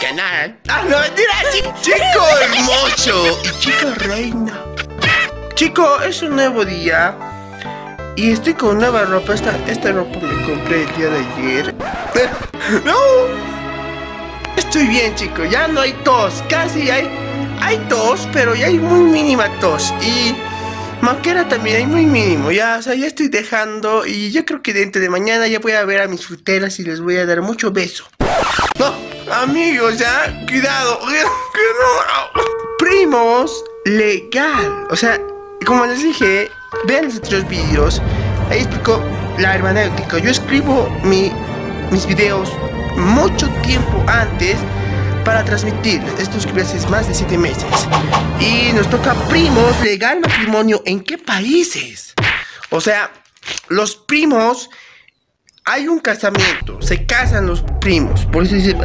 canal. Ah, no, mentira, chico hermoso y chica reina. Chico, es un nuevo día y estoy con nueva ropa. Esta ropa me compré el día de ayer. No, estoy bien, chico. Ya no hay tos. Casi hay tos, pero ya hay muy mínima tos. Y manquera también hay muy mínimo. Ya, o sea, ya estoy dejando. Y yo creo que dentro de mañana ya voy a ver a mis fruteras y les voy a dar mucho beso. No, amigos, ya, cuidado. Primos legal. O sea, como les dije, vean los otros vídeos. Ahí explico la hermenéutica. Yo escribo mis videos mucho tiempo antes para transmitir. Esto escribí hace más de 7 meses. Y nos toca primos, legal matrimonio. ¿En qué países? O sea, los primos, hay un casamiento, se casan los primos. Por eso dice,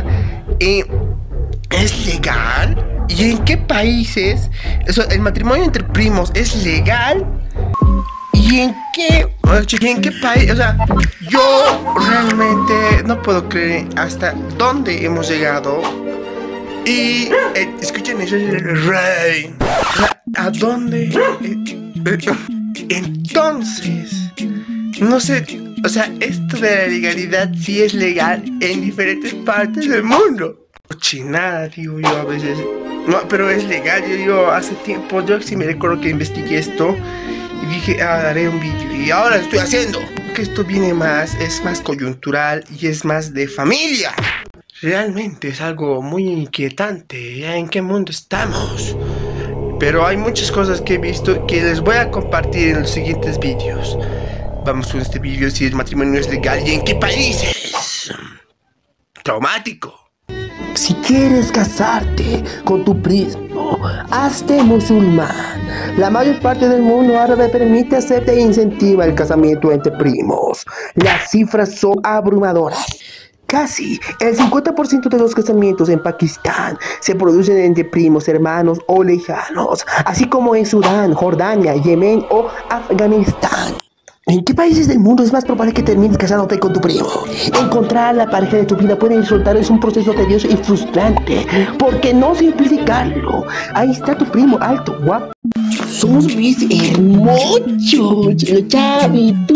¿es legal? ¿Y en qué países? Eso, el matrimonio entre primos es legal. ¿Y en qué país? O sea, yo realmente no puedo creer hasta dónde hemos llegado. Y escuchen eso, rey. O sea, ¿a dónde? Entonces, no sé. O sea, esto de la legalidad sí es legal en diferentes partes del mundo. Cochinada, digo yo a veces. No, pero es legal. Yo hace tiempo, yo sí me recuerdo que investigué esto y dije, haré un vídeo. Y ahora lo estoy haciendo. Que esto viene es más coyuntural y es más de familia. Realmente es algo muy inquietante. ¿Ya en qué mundo estamos? Pero hay muchas cosas que he visto que les voy a compartir en los siguientes vídeos. Vamos con este vídeo, si el matrimonio es legal y en qué países. Traumático. Si quieres casarte con tu primo, hazte musulmán. La mayor parte del mundo árabe permite, acepta e incentiva el casamiento entre primos. Las cifras son abrumadoras. Casi el 50% de los casamientos en Pakistán se producen entre primos, hermanos o lejanos, así como en Sudán, Jordania, Yemen o Afganistán. ¿En qué países del mundo es más probable que termines casándote con tu primo? Encontrar a la pareja de tu vida puede resultar es un proceso tedioso y frustrante. ¿Por qué no simplificarlo? Ahí está tu primo, alto, guapo. Somos mis hermosos, chavito.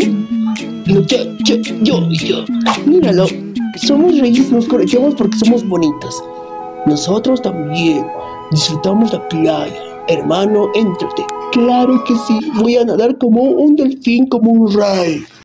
Yo. Míralo, somos reyes, nos corregimos porque somos bonitos. Nosotros también disfrutamos la playa. Hermano, éntrate. Claro que sí, voy a nadar como un delfín, como un rey.